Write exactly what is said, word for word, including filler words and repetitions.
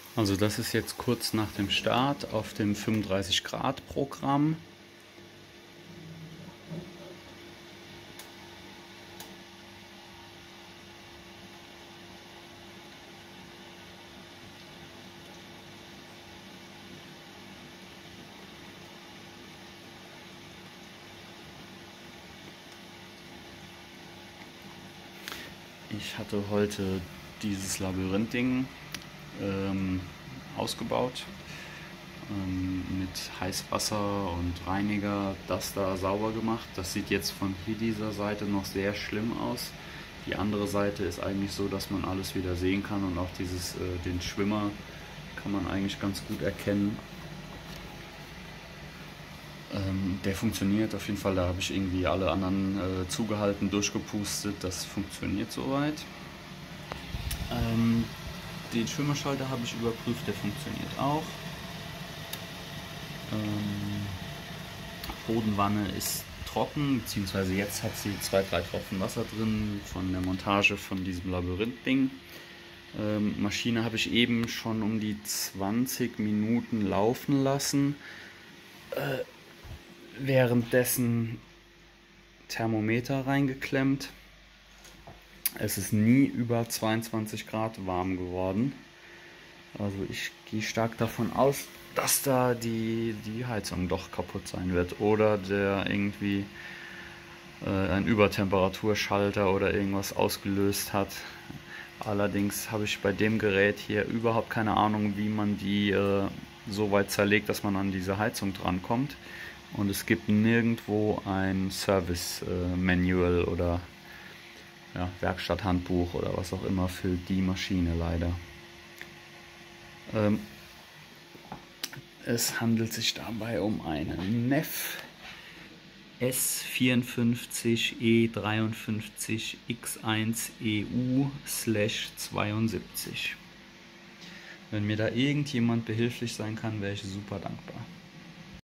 Also das ist jetzt kurz nach dem Start auf dem fünfunddreißig Grad Programm. Ich hatte heute dieses Labyrinth-Ding ähm, ausgebaut, ähm, mit Heißwasser und Reiniger, das da sauber gemacht. Das sieht jetzt von hier dieser Seite noch sehr schlimm aus. Die andere Seite ist eigentlich so, dass man alles wieder sehen kann und auch dieses, äh, den Schwimmer kann man eigentlich ganz gut erkennen. Ähm, der funktioniert auf jeden Fall, da habe ich irgendwie alle anderen äh, zugehalten, durchgepustet, das funktioniert soweit. Ähm, den Schwimmerschalter habe ich überprüft, der funktioniert auch. Ähm, Bodenwanne ist trocken, beziehungsweise jetzt hat sie zwei, drei Tropfen Wasser drin von der Montage von diesem Labyrinth-Ding. Ähm, Maschine habe ich eben schon um die zwanzig Minuten laufen lassen. Äh, währenddessen Thermometer reingeklemmt. Es ist nie über zweiundzwanzig Grad warm geworden. Also ich gehe stark davon aus, dass da die, die Heizung doch kaputt sein wird. Oder der irgendwie äh, ein Übertemperaturschalter oder irgendwas ausgelöst hat. Allerdings habe ich bei dem Gerät hier überhaupt keine Ahnung, wie man die äh, so weit zerlegt, dass man an diese Heizung drankommt. Und es gibt nirgendwo ein Service-Manual äh, oder ja, Werkstatthandbuch oder was auch immer für die Maschine leider. Ähm, es handelt sich dabei um einen N E F S vierundfünfzig E dreiundfünfzig X eins E U zweiundsiebzig. Wenn mir da irgendjemand behilflich sein kann, wäre ich super dankbar.